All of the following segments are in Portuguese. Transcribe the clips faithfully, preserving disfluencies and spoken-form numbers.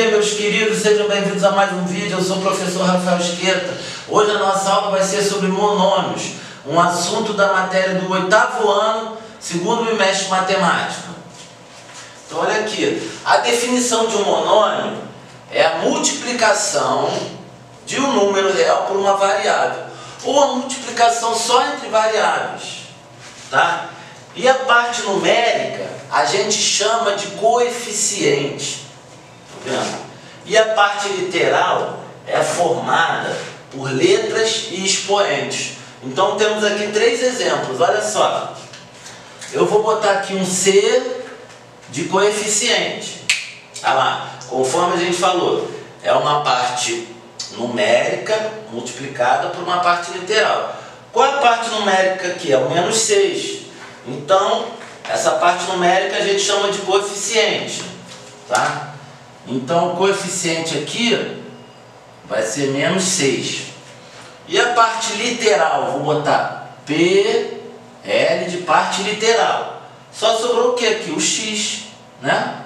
dia, meus queridos, sejam bem-vindos a mais um vídeo. Eu sou o professor Rafael Esqueta. Hoje a nossa aula vai ser sobre monômios, um assunto da matéria do oitavo ano, segundo bimestre de matemática. Então olha aqui, a definição de um monômio é a multiplicação de um número real por uma variável, ou a multiplicação só entre variáveis, tá? E a parte numérica a gente chama de coeficiente, tá vendo? E a parte literal é formada por letras e expoentes. Então temos aqui três exemplos, olha só. Eu vou botar aqui um C de coeficiente. Olha lá, conforme a gente falou, é uma parte numérica multiplicada por uma parte literal. Qual é a parte numérica aqui? É o menos seis. Então, essa parte numérica a gente chama de coeficiente, tá? Então, o coeficiente aqui vai ser menos seis. E a parte literal, vou botar P L de parte literal. Só sobrou o que aqui? O X, né?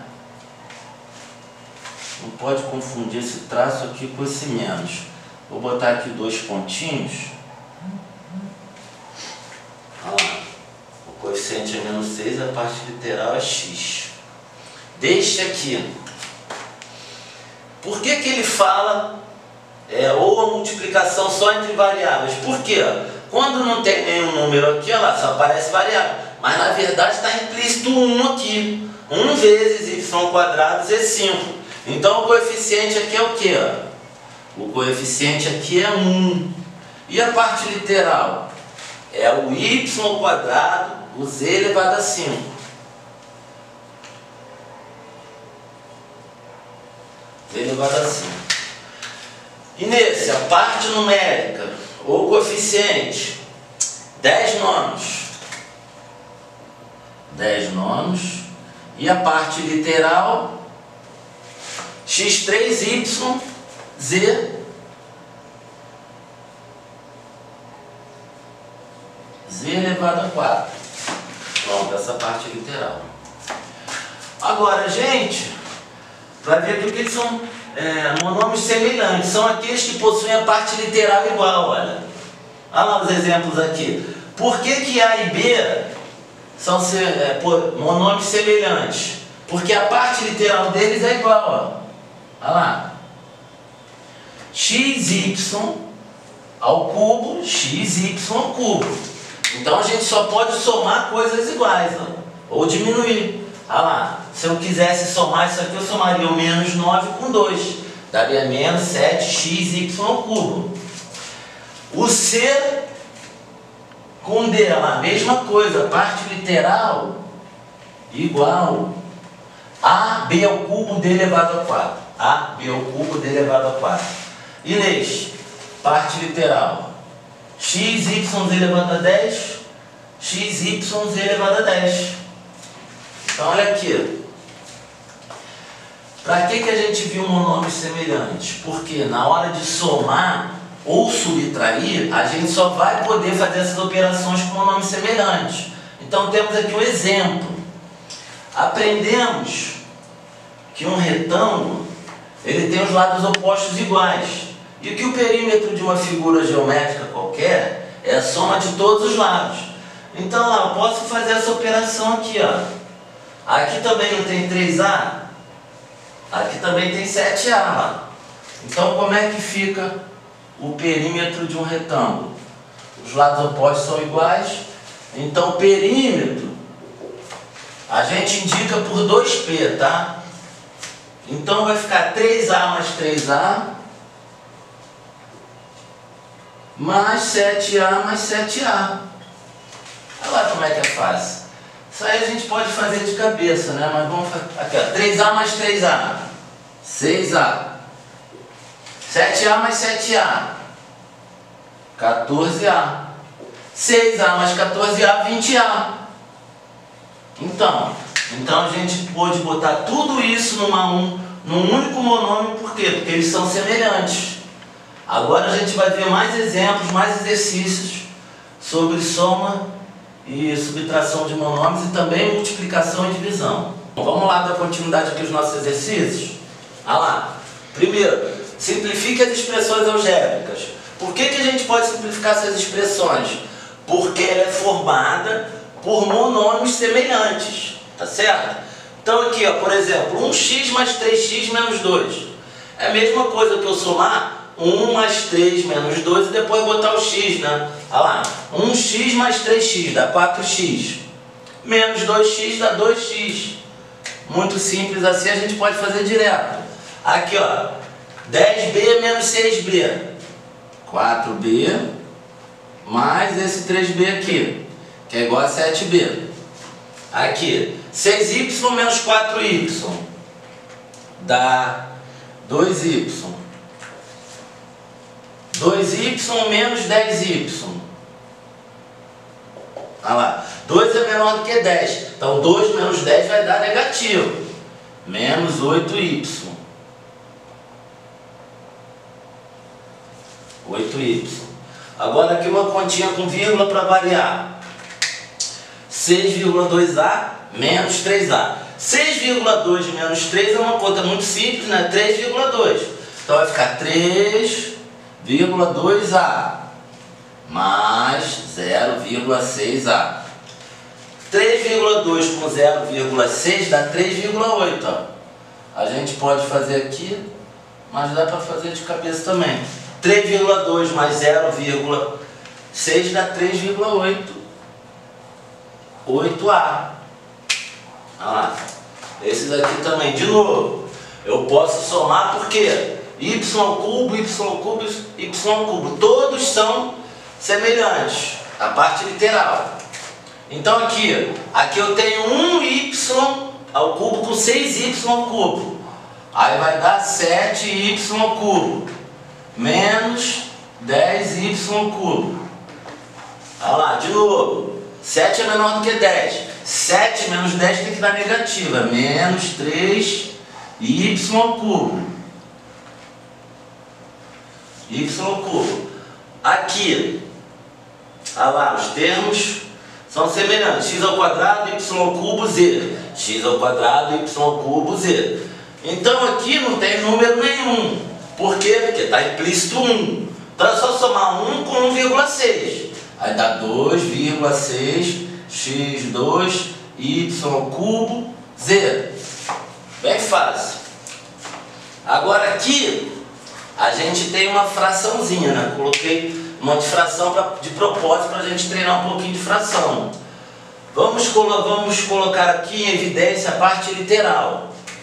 Não pode confundir esse traço aqui com esse menos. Vou botar aqui dois pontinhos. Olha lá. O coeficiente é menos seis, a parte literal é x. Deixa aqui. Por que que ele fala é, ou a multiplicação só entre variáveis? Por quê? Quando não tem nenhum número aqui, olha lá, só aparece variável. Mas na verdade está implícito um aqui. um vezes y quadrado é cinco. Então o coeficiente aqui é o quê? O coeficiente aqui é um. E a parte literal? É o y quadrado, o z elevado a cinco. Z elevado a cinco. E nesse, a parte numérica, ou coeficiente, dez nonos. dez nonos. E a parte literal, x três y, z, z elevado a quatro. Pronto, essa parte literal. Agora, gente, vai ver que eles são é, monômios semelhantes. São aqueles que possuem a parte literal igual, olha. Olha lá os exemplos aqui. Por que que A e B são é, monômios semelhantes? Porque a parte literal deles é igual, ó. Olha lá. xy ao cubo, xy ao cubo. Então a gente só pode somar coisas iguais, ó, ou diminuir. Olha lá, se eu quisesse somar isso aqui, eu somaria o menos nove com dois. Daria menos sete xy ao cubo. O C com D, olha lá, mesma coisa, parte literal igual a b ao cubo d elevado a quatro. A b ao cubo d elevado a quatro. E neste, parte literal, xy elevado a dez, xy elevado a dez. Então olha aqui. Para que que a gente viu monômios semelhantes? Porque na hora de somar ou subtrair, a gente só vai poder fazer essas operações com monômios semelhantes. Então temos aqui um exemplo. Aprendemos que um retângulo ele tem os lados opostos iguais. E que o perímetro de uma figura geométrica qualquer é a soma de todos os lados. Então lá, eu posso fazer essa operação aqui, ó. Aqui também não tem três a? Aqui também tem sete a. Então como é que fica o perímetro de um retângulo? Os lados opostos são iguais. Então o perímetro a gente indica por dois p, tá? Então vai ficar três a mais três a mais sete a mais sete a. Olha lá como é que é fácil. Isso aí a gente pode fazer de cabeça, né? Mas vamos fazer aqui, ó. três a mais três a, seis a. sete a mais sete a, quatorze a. seis a mais quatorze a, vinte a. Então, então a gente pode botar tudo isso numa, um, num único monômio, por quê? Porque eles são semelhantes. Agora a gente vai ver mais exemplos, mais exercícios sobre soma e subtração de monômios e também multiplicação e divisão. Bom, vamos lá dar continuidade aqui aos nossos exercícios? Olha lá. Primeiro, simplifique as expressões algébricas. Por que que a gente pode simplificar essas expressões? Porque ela é formada por monômios semelhantes, tá certo? Então aqui, ó, por exemplo, um x mais três x menos dois. É a mesma coisa que eu somar um mais três menos dois e depois botar o x, né? Olha lá, um x mais três x dá quatro x. Menos dois x dá dois x. Muito simples assim, a gente pode fazer direto. Aqui, ó, dez b menos seis b. quatro b mais esse três b aqui, que é igual a sete b. Aqui, seis y menos quatro y dá dois y. dois y menos dez y. Olha lá, dois é menor do que dez. Então dois menos dez vai dar negativo. Menos oito y. oito y. Agora aqui uma continha com vírgula para variar. seis vírgula dois a menos três a. seis vírgula dois menos três é uma conta muito simples, né? três vírgula dois. Então vai ficar três vírgula dois a mais zero vírgula seis a. três vírgula dois com zero vírgula seis dá três vírgula oito. A gente pode fazer aqui, mas dá para fazer de cabeça também. três vírgula dois mais zero vírgula seis dá três vírgula oito. oito a. Olha lá. Esses aqui também, de novo, eu posso somar porque y cubo, y cubo, y cubo, todos são semelhantes, a parte literal. Então aqui, aqui eu tenho um y ao cubo com seis y ao cubo. Aí vai dar sete y cubo menos dez y cubo. Olha lá, de novo. sete é menor do que dez. sete menos dez tem que dar negativa. Menos três y cubo. Y cubo. Aqui, olha lá, os termos são semelhantes. X ao quadrado, y cubo, z. X ao quadrado, y cubo, z. Então aqui não tem número nenhum. Por quê? Porque está implícito um. Então é só somar um com um vírgula seis. Aí dá dois vírgula seis x dois y cubo z. Bem fácil. Agora aqui a gente tem uma fraçãozinha, né? Coloquei uma de fração pra, de propósito para a gente treinar um pouquinho de fração. Vamos, colo vamos colocar aqui em evidência a parte literal.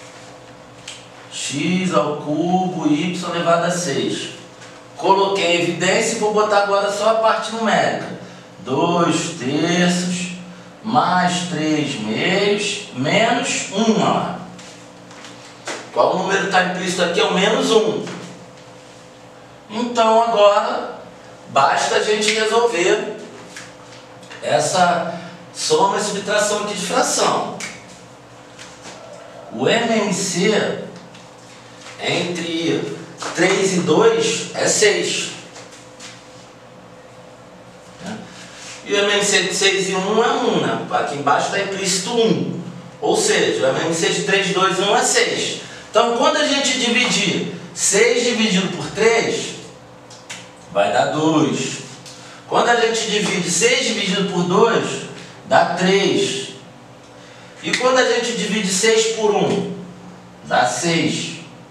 X ao cubo y elevado a seis. Coloquei em evidência e vou botar agora só a parte numérica. dois terços mais três meios menos um. Lá. Qual número está implícito aqui? É o menos um. Então agora basta a gente resolver essa soma e subtração aqui de fração. O M M C entre três e dois é seis. E o M M C de seis e um é um, né? Aqui embaixo está implícito um. Ou seja, o M M C de três, dois e um é seis. Então, quando a gente dividir seis dividido por três, vai dar dois. Quando a gente divide seis dividido por dois, dá três. E quando a gente divide seis por um, dá seis.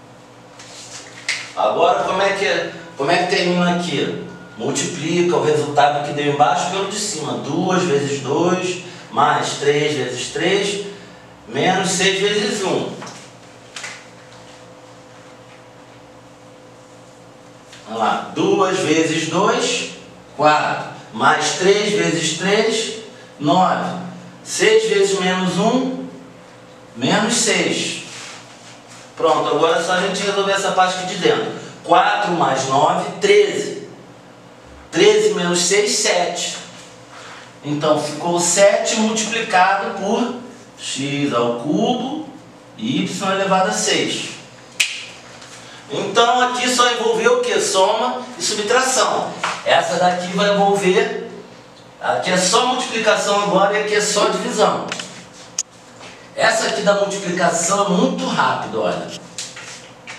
Agora, como é que, como é que termina aqui? Multiplica o resultado que deu embaixo pelo de cima. duas vezes dois, mais três vezes três, menos seis vezes um. Olha lá. duas vezes dois, quatro. Mais três vezes três, nove. seis vezes menos um, menos seis. Pronto, agora é só a gente resolver essa parte aqui de dentro. quatro mais nove, treze. treze menos seis, sete. Então ficou sete multiplicado por x ao cubo y elevado a seis. Então aqui só envolveu o que? Soma e subtração. Essa daqui vai envolver, aqui é só multiplicação agora e aqui é só divisão. Essa aqui da multiplicação é muito rápido, olha.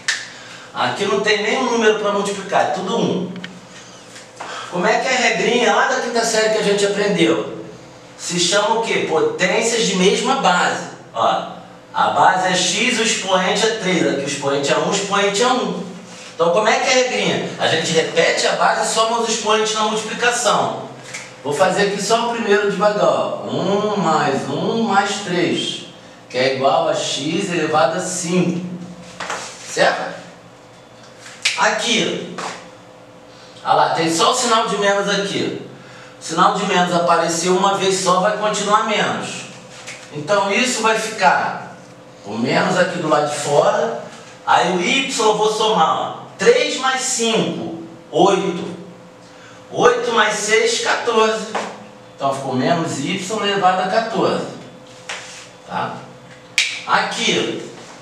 Aqui não tem nenhum número para multiplicar, é tudo um. Como é que é a regrinha lá da quinta série que a gente aprendeu? Se chama o quê? Potências de mesma base. Ó, a base é x, o expoente é três. Aqui o expoente é um, o expoente é um. Então como é que é a regrinha? A gente repete a base e soma os expoentes na multiplicação. Vou fazer aqui só o primeiro devagar. um mais um mais três, que é igual a x elevado a cinco. Certo? Aqui, olha lá, tem só o sinal de menos aqui. O sinal de menos apareceu uma vez só, vai continuar menos. Então isso vai ficar o menos aqui do lado de fora. Aí o y eu vou somar, ó, três mais cinco, oito. oito mais seis, quatorze. Então ficou menos y elevado a quatorze. Tá? Aqui,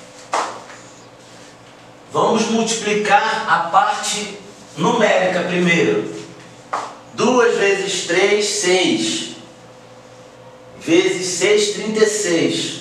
vamos multiplicar a parte numérica primeiro. duas vezes três, seis. Vezes seis, trinta e seis.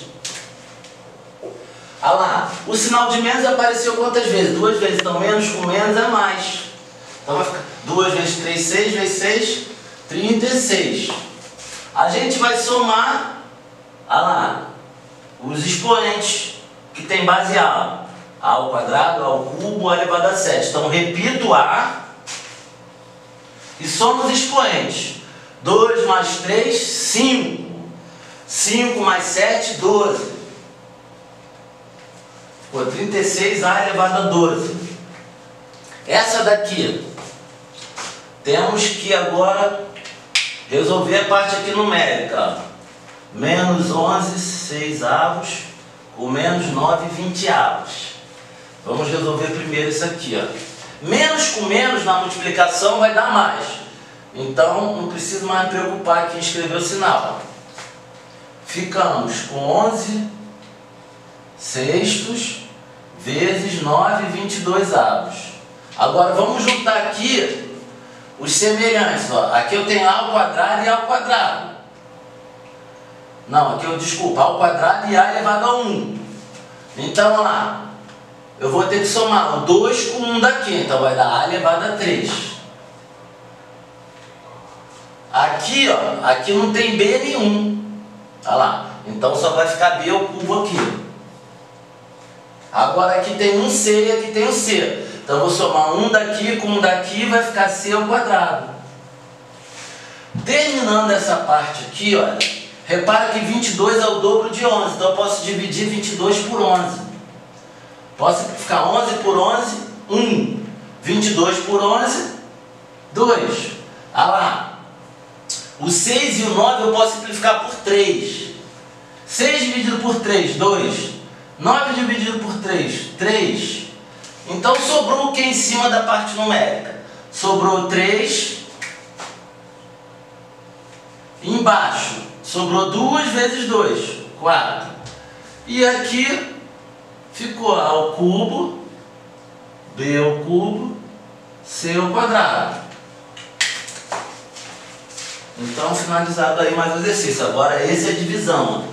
Olha lá, o sinal de menos apareceu quantas vezes? Duas vezes, então menos com menos é mais. Então vai ficar duas vezes três, seis, vezes seis, trinta e seis. A gente vai somar, olha lá, os expoentes que tem base A. A ao quadrado, A ao cubo, A elevado a sete. Então repito A e somo os expoentes. dois mais três, cinco. cinco mais sete, doze. Ficou trinta e seis, A elevado a doze. Essa daqui, temos que agora resolver a parte aqui numérica. Menos onze, seis avos, com menos nove, vinte avos. Vamos resolver primeiro isso aqui, ó. Menos com menos na multiplicação vai dar mais. Então não preciso mais me preocupar aqui em escrever o sinal. Ficamos com onze sextos vezes nove, vinte e dois avos. Agora vamos juntar aqui os semelhantes. Ó. Aqui eu tenho A ao quadrado e A ao quadrado. Não, aqui eu, desculpa, A ao quadrado e A elevado a um. Então, olha lá. Eu vou ter que somar o dois com um daqui. Então vai dar A elevado a três. Aqui, ó. Aqui não tem B nenhum. Olha lá. Então só vai ficar B ao cubo aqui. Agora aqui tem um C e aqui tem um C. Então eu vou somar um daqui com um daqui, vai ficar C ao quadrado. Terminando essa parte aqui, olha, repara que vinte e dois é o dobro de onze. Então eu posso dividir vinte e dois por onze. Posso simplificar onze por onze, um. vinte e dois por onze, dois. Olha lá. O seis e o nove eu posso simplificar por três. seis dividido por três, dois. nove dividido por três, três. Então sobrou o que em cima da parte numérica? Sobrou três. Embaixo sobrou duas vezes dois, quatro. E aqui ficou A ao cubo, B ao cubo, C ao quadrado. Então finalizado aí mais o exercício. Agora esse é a divisão.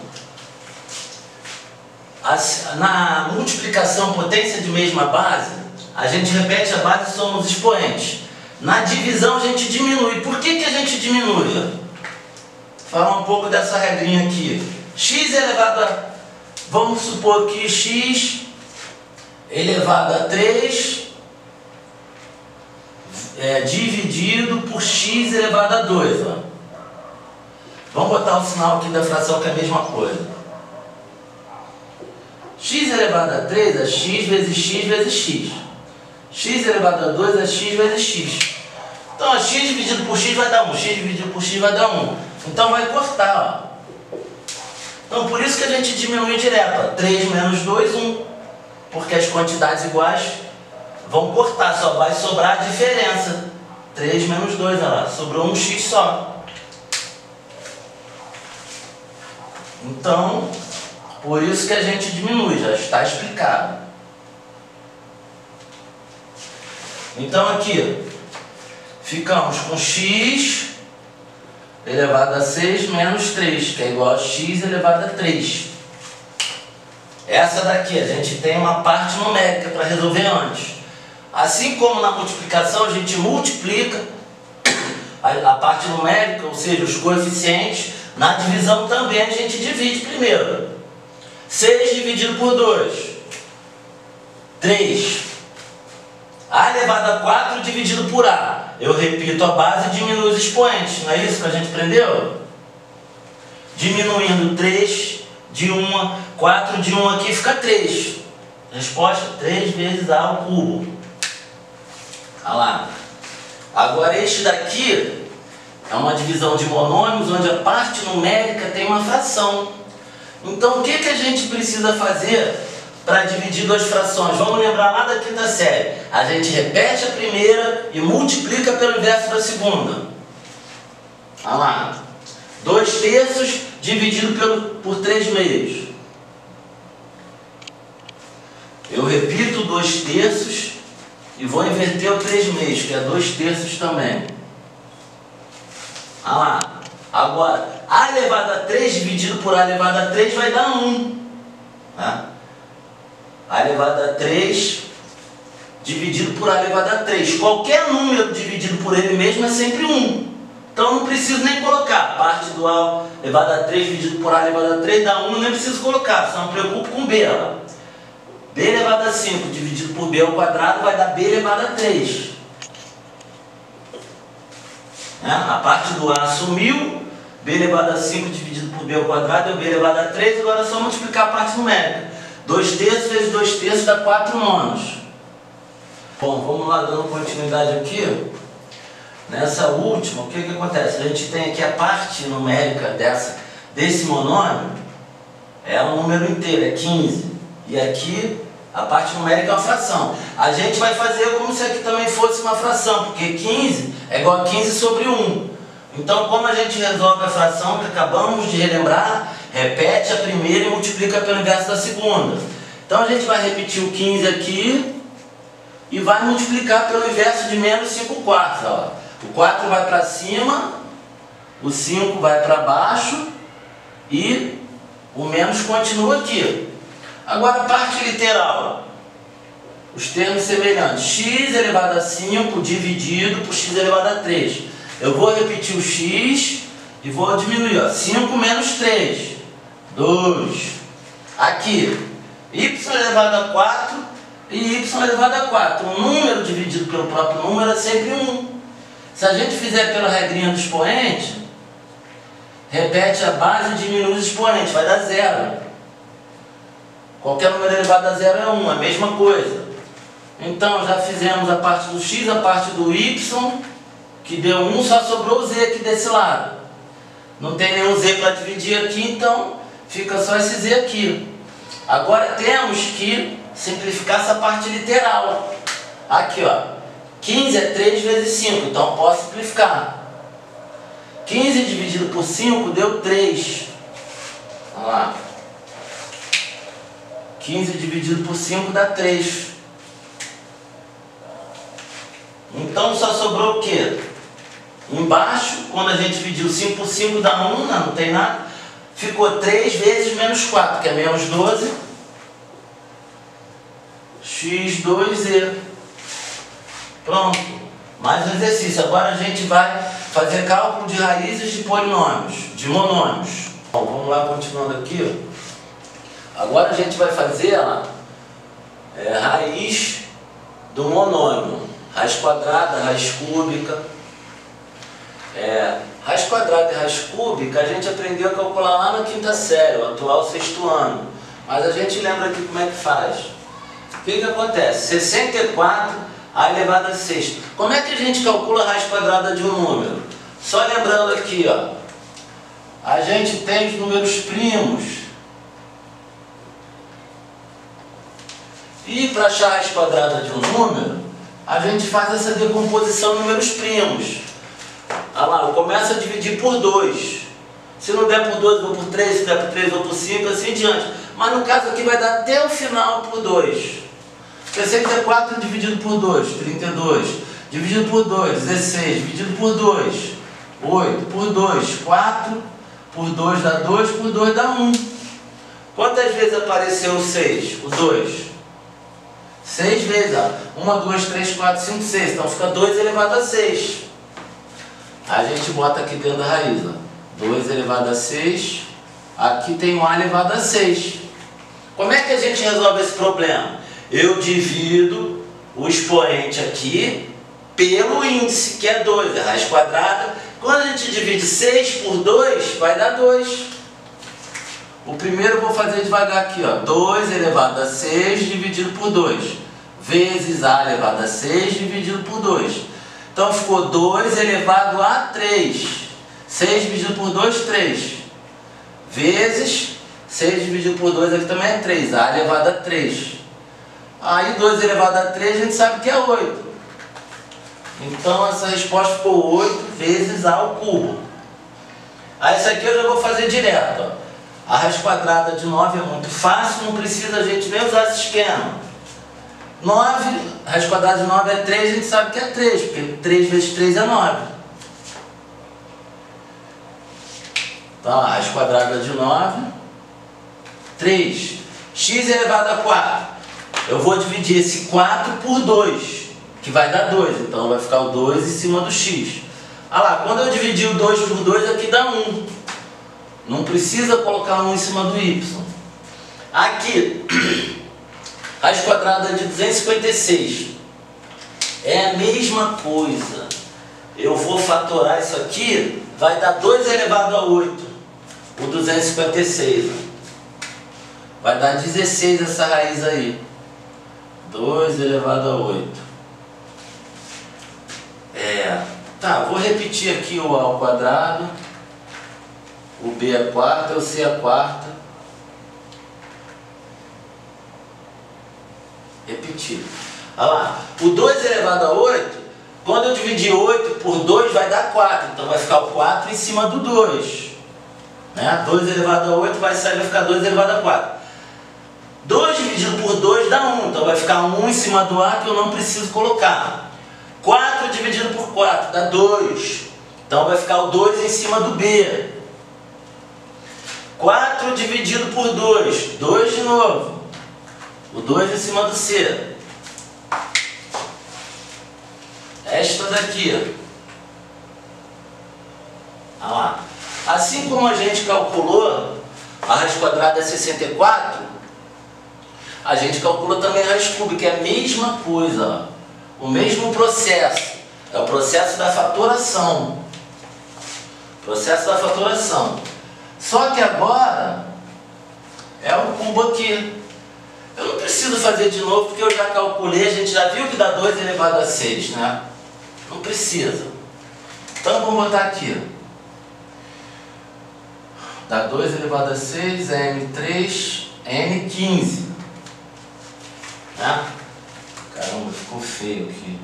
As, na multiplicação potência de mesma base, a gente repete a base e soma os expoentes. Na divisão a gente diminui. Por que que a gente diminui? Fala um pouco dessa regrinha aqui. X elevado a... Vamos supor que x elevado a três é, dividido por x elevado a dois. Ó. Vamos botar o sinal aqui da fração que é a mesma coisa. X elevado a três é x vezes x vezes x. X elevado a dois é x vezes x. Então, x dividido por x vai dar um. X dividido por x vai dar um. Então, vai cortar. Ó. Então, por isso que a gente diminui direto. Ó. três menos dois, um. Porque as quantidades iguais vão cortar. Só vai sobrar a diferença. três menos dois, olha lá. Sobrou um x só. Então... Por isso que a gente diminui, já está explicado. Então aqui, ficamos com x elevado a seis menos três, que é igual a x elevado a três. Essa daqui, a gente tem uma parte numérica para resolver antes. Assim como na multiplicação a gente multiplica a, a parte numérica, ou seja, os coeficientes, na divisão também a gente divide primeiro. seis dividido por dois, três. A elevado a quatro dividido por A. Eu repito a base e diminuo os expoentes, não é isso que a gente aprendeu? Diminuindo três de um, quatro de um aqui fica três. Resposta, três vezes A ao cubo. Olha lá. Agora este daqui é uma divisão de monômios, onde a parte numérica tem uma fração. Então o que, que a gente precisa fazer para dividir duas frações? Vamos lembrar lá da quinta série. A gente repete a primeira e multiplica pelo inverso da segunda. Olha lá. dois terços dividido pelo, por três meios. Eu repito dois terços e vou inverter o três meios, que é dois terços também. Olha lá. Agora, A elevado a três dividido por A elevado a três vai dar um. Tá? A elevado a três dividido por A elevado a três. Qualquer número dividido por ele mesmo é sempre um. Então não preciso nem colocar. Parte do A elevado a três dividido por A elevado a três dá um, nem preciso colocar. Só me preocupo com B. Ó. B elevado a cinco dividido por B ao quadrado vai dar B elevado a três. É? A parte do A sumiu. B elevado a cinco dividido por B ao quadrado é B elevado a três. Agora é só multiplicar a parte numérica. dois terços vezes dois terços dá quatro nonos. Bom, vamos lá dando continuidade aqui. Nessa última, o que, que acontece? A gente tem aqui a parte numérica dessa, desse monômio, é um número inteiro, é quinze. E aqui a parte numérica é uma fração. A gente vai fazer como se aqui também fosse uma fração, porque quinze é igual a quinze sobre um. Então, como a gente resolve a fração que acabamos de relembrar, repete a primeira e multiplica pelo inverso da segunda. Então a gente vai repetir o quinze aqui e vai multiplicar pelo inverso de menos cinco quartos. Ó. O quatro vai para cima, o cinco vai para baixo e o menos continua aqui. Agora a parte literal. Os termos semelhantes. X elevado a cinco dividido por x elevado a três. Eu vou repetir o x e vou diminuir. Ó. cinco menos três. dois. Aqui, y elevado a quatro e y elevado a quatro. Um número dividido pelo próprio número é sempre um. Se a gente fizer pela regrinha do expoente, repete a base e diminui os expoentes, vai dar zero. Qualquer número elevado a zero é um, a mesma coisa. Então já fizemos a parte do x, a parte do y, que deu um, só sobrou o z aqui desse lado. Não tem nenhum z para dividir aqui, então fica só esse z aqui. Agora temos que simplificar essa parte literal. Aqui, ó. quinze é três vezes cinco, então posso simplificar. quinze dividido por cinco deu três. Vamos lá. quinze dividido por cinco dá três. Então só sobrou o quê? Embaixo, quando a gente dividiu cinco por cinco dá um, não, não tem nada. Ficou três vezes menos quatro, que é menos doze. x dois z. Pronto. Mais um exercício. Agora a gente vai fazer cálculo de raízes de polinômios, de monômios. Bom, vamos lá, continuando aqui. Agora a gente vai fazer ó, é, raiz do monômio. Raiz quadrada, raiz cúbica. É, raiz quadrada e raiz cúbica a gente aprendeu a calcular lá na quinta série, o atual sexto ano. Mas a gente lembra aqui como é que faz. O que, que acontece? sessenta e quatro a elevado a seis. Como é que a gente calcula a raiz quadrada de um número? Só lembrando aqui, ó, a gente tem os números primos. E para achar a raiz quadrada de um número, a gente faz essa decomposição em números primos. Olha lá, eu começo a dividir por dois. Se não der por dois, eu vou por três. Se der por três, eu vou por cinco, assim em diante. Mas no caso aqui vai dar até o final por dois. sessenta e quatro dividido por dois, trinta e dois. Dividido por dois, dezesseis. Dividido por dois, oito. Por dois, quatro. Por dois dá dois. Por dois dá um. Quantas vezes apareceu o seis? O dois? seis vezes, ó. um, dois, três, quatro, cinco, seis. Então fica dois elevado a seis. A gente bota aqui dentro da raiz, ó. dois elevado a seis. Aqui tem um A elevado a seis. Como é que a gente resolve esse problema? Eu divido o expoente aqui pelo índice, que é dois, a raiz quadrada. Quando a gente divide seis por dois, vai dar dois. O primeiro eu vou fazer devagar aqui, ó. dois elevado a seis dividido por dois. Vezes A elevado a seis dividido por dois. Então ficou dois elevado a três. seis dividido por dois, três. Vezes seis dividido por dois aqui também é três. A elevado a três. Aí dois elevado a três a gente sabe que é oito. Então essa resposta ficou oito vezes A ao cubo. Aí isso aqui eu já vou fazer direto, ó. A raiz quadrada de nove é muito fácil, não precisa a gente nem usar esse esquema. nove, a raiz quadrada de nove é três, a gente sabe que é três, porque três vezes três é nove. Então a raiz quadrada de nove, três. X elevado a quatro. Eu vou dividir esse quatro por dois, que vai dar dois, então vai ficar o dois em cima do x. Olha lá, quando eu dividir o dois por dois, aqui dá um. Não precisa colocar um em cima do y. Aqui, raiz quadrada de duzentos e cinquenta e seis. É a mesma coisa. Eu vou fatorar isso aqui, vai dar dois elevado a oito. O duzentos e cinquenta e seis. Vai dar dezesseis essa raiz aí. dois elevado a oito. É, tá, vou repetir aqui o A ao quadrado. O B é a quarta, o C é a quarta. Repetir. Olha lá, o dois elevado a oito, quando eu dividir oito por dois vai dar quatro. Então vai ficar o quatro em cima do dois. Né? dois elevado a oito vai sair, vai ficar dois elevado a quatro. dois dividido por dois dá um. Então vai ficar um em cima do A que eu não preciso colocar. quatro dividido por quatro dá dois. Então vai ficar o dois em cima do B. quatro dividido por dois, dois de novo. O dois em cima do C. Esta daqui. Olha lá. Assim como a gente calculou a raiz quadrada é sessenta e quatro, a gente calcula também a raiz cúbica, é a mesma coisa, ó. O mesmo processo. É o processo da fatoração. Processo da fatoração. Só que agora é o cubo aqui. Eu não preciso fazer de novo porque eu já calculei, a gente já viu que dá dois elevado a seis, né? Não precisa. Então vamos botar aqui. Dá dois elevado a seis, é M três, N quinze. Né? Caramba, ficou feio aqui.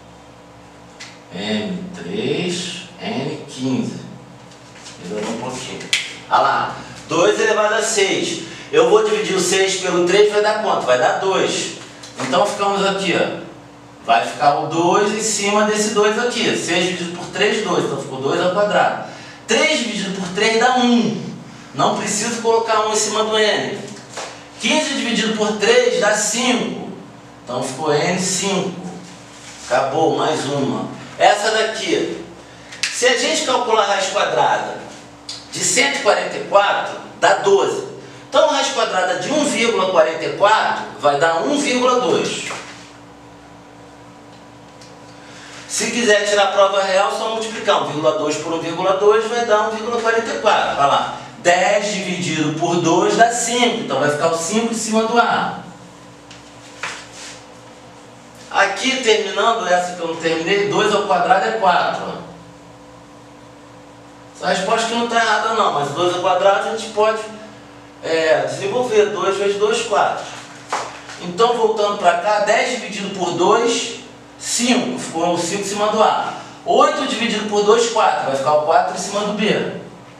M três, N quinze. Melhorou um pouquinho. Olha lá, dois elevado a seis. Eu vou dividir o seis pelo três, vai dar quanto? Vai dar dois. Então ficamos aqui, ó. Vai ficar o dois em cima desse dois aqui. seis dividido por três, dois. Então ficou dois ao quadrado. três dividido por três dá um. Não preciso colocar um em cima do N. quinze dividido por três dá cinco. Então ficou N cinco. Acabou, mais uma. Essa daqui. Se a gente calcular a raiz quadrada de cento e quarenta e quatro, dá doze. Então a raiz quadrada de um vírgula quarenta e quatro vai dar um vírgula dois. Se quiser tirar a prova real, só multiplicar um vírgula dois por um vírgula dois vai dar um vírgula quarenta e quatro. Vai lá. dez dividido por dois dá cinco. Então vai ficar o cinco em cima do A. Aqui, terminando essa que eu não terminei, dois ao quadrado é quatro. Essa resposta aqui não está errada não, mas dois ao quadrado a gente pode é, desenvolver. dois vezes dois, quatro. Então, voltando para cá, dez dividido por dois, cinco. Ficou o cinco em cima do A. oito dividido por dois, quatro. Vai ficar o quatro em cima do B.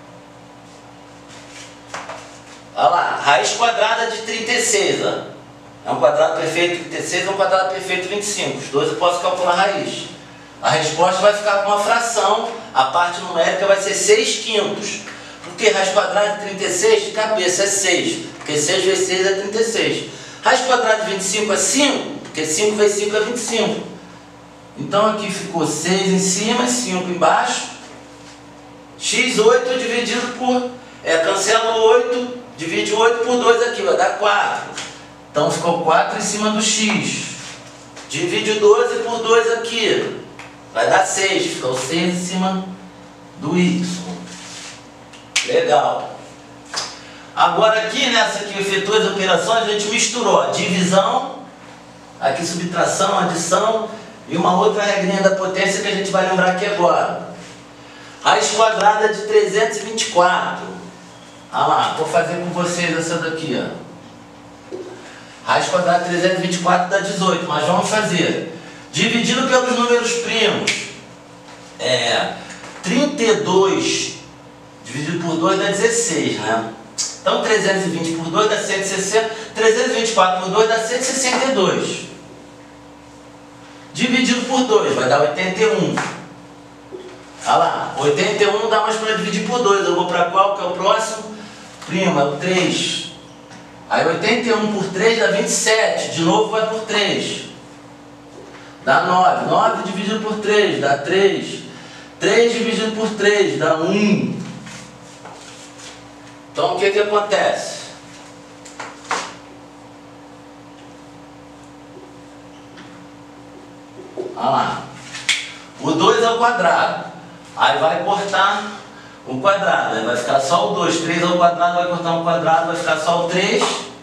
Olha lá, raiz quadrada de trinta e seis. Ó. É um quadrado perfeito trinta e seis, é um quadrado perfeito vinte e cinco. Os dois eu posso calcular a raiz. A resposta vai ficar com uma fração. A parte numérica vai ser seis quintos. Porque raiz quadrada de trinta e seis de cabeça é seis. Porque seis vezes seis é trinta e seis. Raiz quadrada de vinte e cinco é cinco. porque cinco vezes cinco é vinte e cinco. Então aqui ficou seis em cima e cinco embaixo. x oito dividido por... É, cancela o oito, divide o oito por dois aqui, vai dar quatro. Então ficou quatro em cima do x. Divide o doze por dois aqui, vai dar seis. Ficou seis em cima do y. Legal. Agora aqui, nessa que efetua as operações, a gente misturou a divisão, aqui subtração, adição e uma outra regrinha da potência que a gente vai lembrar aqui agora. Raiz quadrada de trezentos e vinte e quatro. Ah lá, vou fazer com vocês essa daqui, ó. Raiz quadrada de trezentos e vinte e quatro dá dezoito, mas vamos fazer. Dividido pelos números primos, é, trinta e dois dividido por dois dá dezesseis, né? Então trezentos e vinte por dois dá cento e sessenta, trezentos e vinte e quatro por dois dá cento e sessenta e dois. Dividido por dois vai dar oitenta e um. Olha lá, oitenta e um não dá mais para dividir por dois. Eu vou para qual que é o próximo? Primo, é o três. Aí oitenta e um por três dá vinte e sete. De novo vai por três. Dá nove. nove dividido por três dá três. três dividido por três dá um. Então o que que acontece? Olha lá. O dois ao quadrado. Aí vai cortar o quadrado. Aí vai ficar só o dois. três ao quadrado vai cortar um quadrado. Vai ficar só o três.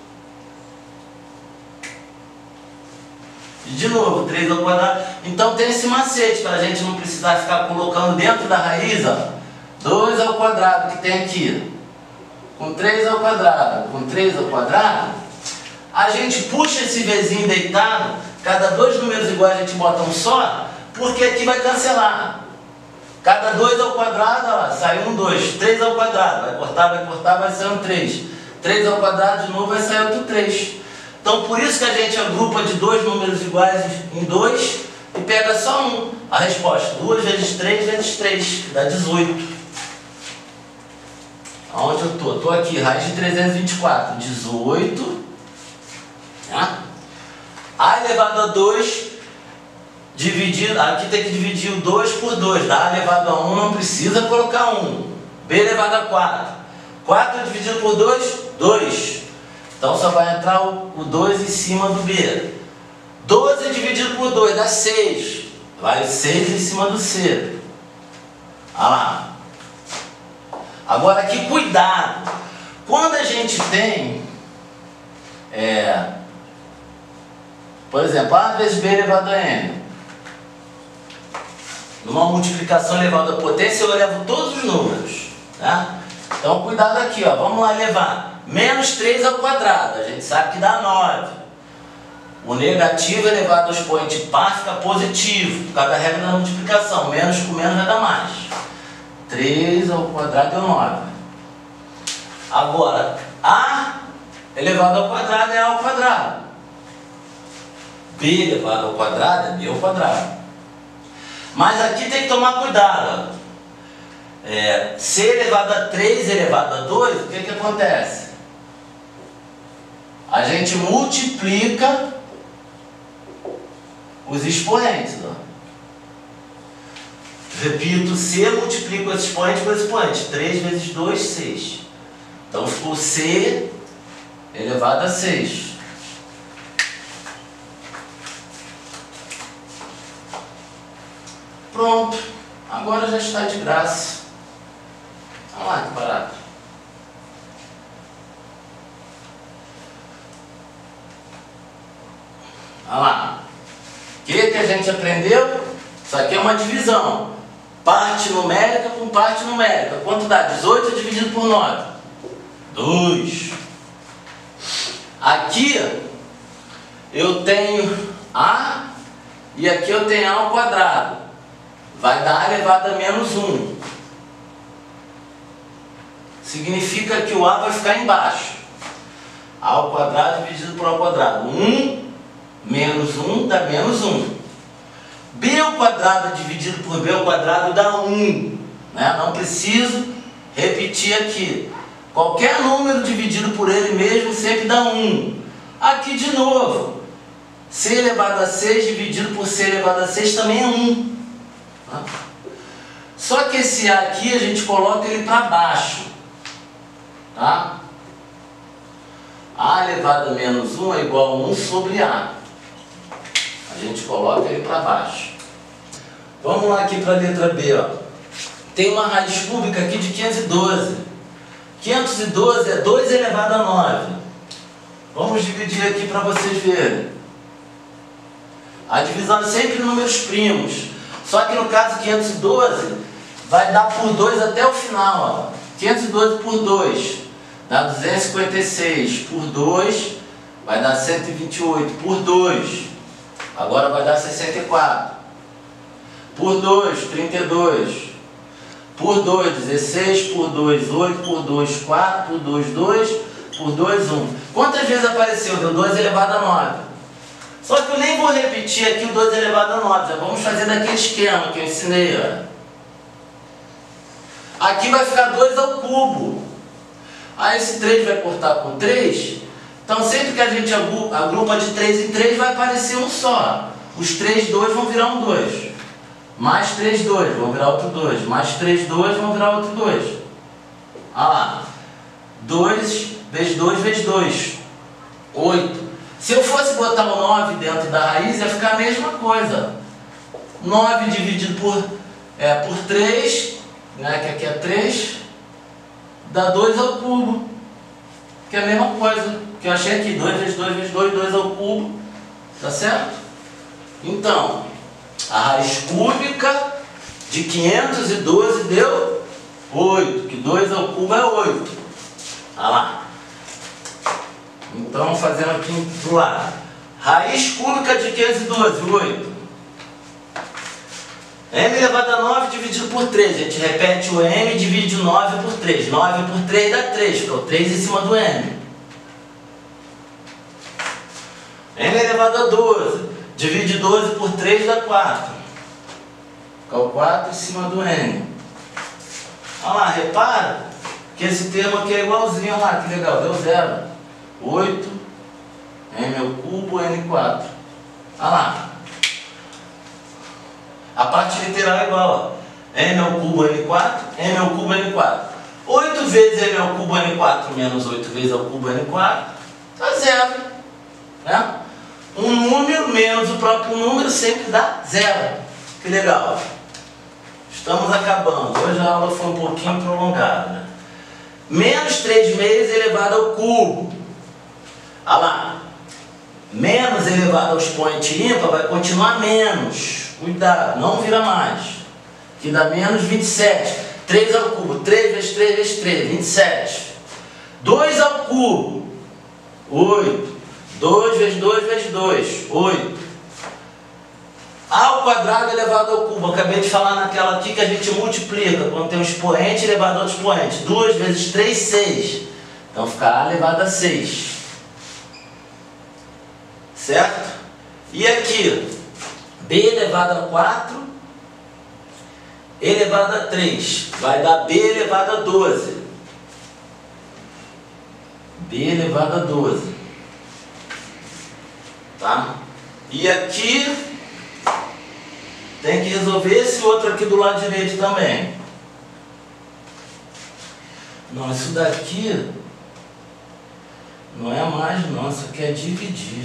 E de novo, três ao quadrado. Então tem esse macete para a gente não precisar ficar colocando dentro da raiz, ó, dois ao quadrado que tem aqui. Com três ao quadrado, com três ao quadrado, a gente puxa esse vezinho deitado, cada dois números iguais a gente bota um só, porque aqui vai cancelar. Cada dois ao quadrado, ó, sai um, dois, três ao quadrado, vai cortar, vai cortar, vai sair um três. três ao quadrado de novo vai sair outro três. Então por isso que a gente agrupa de dois números iguais em dois e pega só um. A resposta, duas vezes três vezes três, que dá dezoito. Onde eu estou? Estou aqui, raiz de trezentos e vinte e quatro, dezoito. Tá? A elevado a dois, dividido, aqui tem que dividir o dois por dois. A elevado a um não precisa colocar um. B elevado a quatro. quatro dividido por dois, dois. Então só vai entrar o dois em cima do B. doze dividido por dois dá seis. Vai o seis em cima do C. Olha lá. Agora aqui, cuidado, quando a gente tem, é, por exemplo, A vezes B elevado a N, numa multiplicação elevada à potência eu levo todos os números, tá? Então cuidado aqui, ó, vamos lá levar menos três ao quadrado, a gente sabe que dá nove. O negativo elevado ao expoente par fica positivo, por causa da regra da multiplicação, menos com menos vai dar mais. três ao quadrado deu nove. Agora, A elevado ao quadrado é A ao quadrado. B elevado ao quadrado é B ao quadrado. Mas aqui tem que tomar cuidado. É, C elevado a três elevado a dois, o que que acontece? A gente multiplica os expoentes. Ó. Repito, C multiplica o expoente com o expoente. três vezes dois, seis. Então ficou C elevado a seis. Pronto. Agora já está de graça. Olha lá que barato. Olha lá. O que que a gente aprendeu? Isso aqui é uma divisão. Parte numérica com parte numérica. Quanto dá? dezoito dividido por nove. dois. Aqui eu tenho A e aqui eu tenho A ao quadrado. Vai dar A elevado a menos um. Significa que o A vai ficar embaixo. A ao quadrado dividido por A ao quadrado. um menos um dá menos um. B ao quadrado dividido por B ao quadrado dá um. Né? Não preciso repetir aqui. Qualquer número dividido por ele mesmo sempre dá um. Aqui de novo. C elevado a seis dividido por C elevado a seis também é um. Tá? Só que esse A aqui a gente coloca ele para baixo. Tá? A elevado a menos um é igual a um sobre A. A gente coloca ele para baixo. Vamos lá aqui para a letra B. Ó. Tem uma raiz cúbica aqui de quinhentos e doze. quinhentos e doze é dois elevado a nove. Vamos dividir aqui para vocês verem. A divisão é sempre em números primos. Só que no caso quinhentos e doze vai dar por dois até o final. Ó. quinhentos e doze por dois dá duzentos e cinquenta e seis. Por dois vai dar cento e vinte e oito. Por dois agora vai dar sessenta e quatro. Por dois, trinta e dois. Por dois, dezesseis. Por dois, oito. Por dois, quatro. Por dois, dois. Por dois, um. Quantas vezes apareceu? Deu dois elevado a nove. Só que eu nem vou repetir aqui o dois elevado a nove. Já vamos fazer daquele esquema que eu ensinei. Ó. Aqui vai ficar dois ao cubo. Aí esse três vai cortar com três. Então sempre que a gente agrupa de três em três vai aparecer um só. Os três, dois vão virar um dois. Mais três, dois, vão virar outro dois. Mais três, dois, vão virar outro dois. Olha lá. dois vezes dois vezes dois. oito. Se eu fosse botar o nove dentro da raiz, ia ficar a mesma coisa. nove dividido por, é, por três, né, que aqui é três, dá dois ao cubo. Que é a mesma coisa que eu achei aqui. dois vezes dois vezes dois, dois ao cubo. Tá certo? Então, a raiz cúbica de quinhentos e doze deu oito. Que dois ao cubo é oito. Olha lá. Então, fazendo aqui do lado. Raiz cúbica de quinhentos e doze, oito. M elevado a nove dividido por três. A gente repete o M e divide o nove por três. nove por três dá três, fica o três em cima do M. M elevado a doze. Divide doze por três dá quatro. Fica o quatro em cima do M. Olha lá, repara que esse termo aqui é igualzinho. Olha lá, que legal, deu zero. oito, M ao cubo, N quatro. Olha lá. A parte literal é igual. Ó. M ao cubo, N quatro, M ao cubo, N quatro. oito vezes M ao cubo, N quatro, menos oito vezes ao cubo, N quatro, dá zero. Né? Um número menos o próprio número sempre dá zero. Que legal. Estamos acabando. Hoje a aula foi um pouquinho prolongada. Né? Menos três meios elevado ao cubo. Olha lá. Menos elevado ao expoente ímpar vai continuar menos. Cuidado, não vira mais. Que dá menos vinte e sete. três ao cubo. três vezes três vezes três, vinte e sete. dois ao cubo. oito. dois vezes dois vezes dois, oito. A ao quadrado elevado ao cubo. Acabei de falar naquela aqui que a gente multiplica. Quando tem um expoente elevado ao expoente. dois vezes três, seis. Então fica A elevado a seis. Certo? E aqui, B elevado a quatro elevado a três. Vai dar B elevado a doze. B elevado a doze. Tá? E aqui tem que resolver esse outro aqui do lado direito também. Não, isso daqui não é mais não, isso aqui é dividir.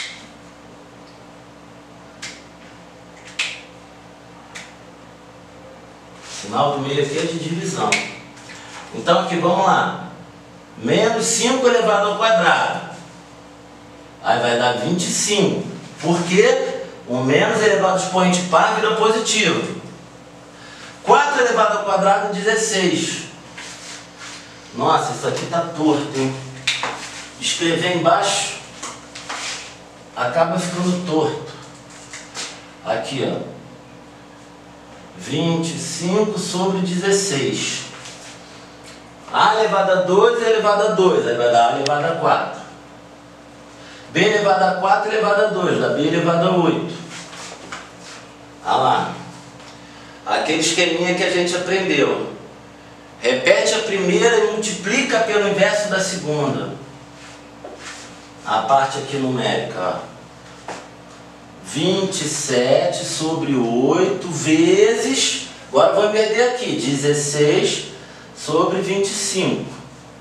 O sinal do meio aqui é de divisão. Então aqui, vamos lá. Menos cinco elevado ao quadrado. Aí vai dar vinte e cinco. Por quê? O menos elevado ao expoente par vira positivo. quatro elevado ao quadrado, dezesseis. Nossa, isso aqui está torto, hein? Escrever embaixo acaba ficando torto. Aqui, ó. vinte e cinco sobre dezesseis. A elevado a dois é elevado a dois. Aí vai dar A elevado a quatro. B elevado a quatro elevado a dois. Dá B elevado a oito. Olha lá. Aquele esqueminha que a gente aprendeu. Repete a primeira e multiplica pelo inverso da segunda. A parte aqui numérica, ó. vinte e sete sobre oito vezes, agora vou perder aqui, dezesseis sobre vinte e cinco.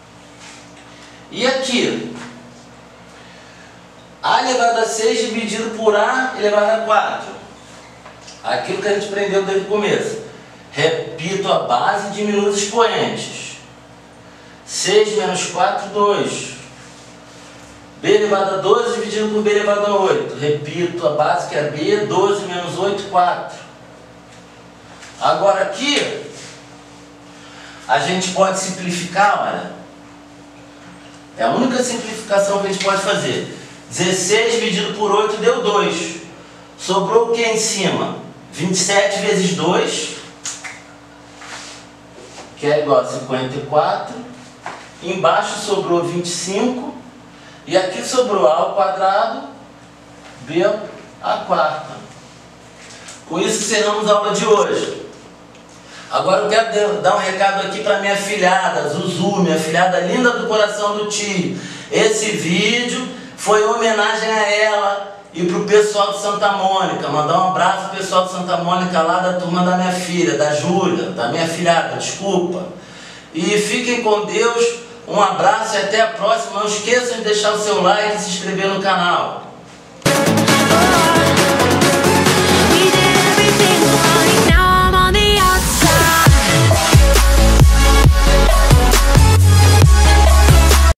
E aqui, A elevado a seis dividido por A elevado a quatro. Aquilo que a gente aprendeu desde o começo. Repito a base e diminuo os expoentes. seis menos quatro, dois. B elevado a doze dividido por B elevado a oito. Repito a base que é B, doze menos oito, quatro. Agora aqui, a gente pode simplificar, olha. É a única simplificação que a gente pode fazer. dezesseis dividido por oito deu dois. Sobrou o que em cima? vinte e sete vezes dois, que é igual a cinquenta e quatro. Embaixo sobrou vinte e cinco. E aqui sobrou A ao quadrado, B à quarta. Com isso encerramos a aula de hoje. Agora eu quero dar um recado aqui para minha filhada, Zuzu, minha filhada linda do coração do tio. Esse vídeo foi em homenagem a ela e para o pessoal de Santa Mônica. Mandar um abraço pro pessoal de Santa Mônica lá da turma da minha filha, da Júlia, da minha filhada, desculpa. E fiquem com Deus, um abraço e até a próxima. Não esqueçam de deixar o seu like e se inscrever no canal.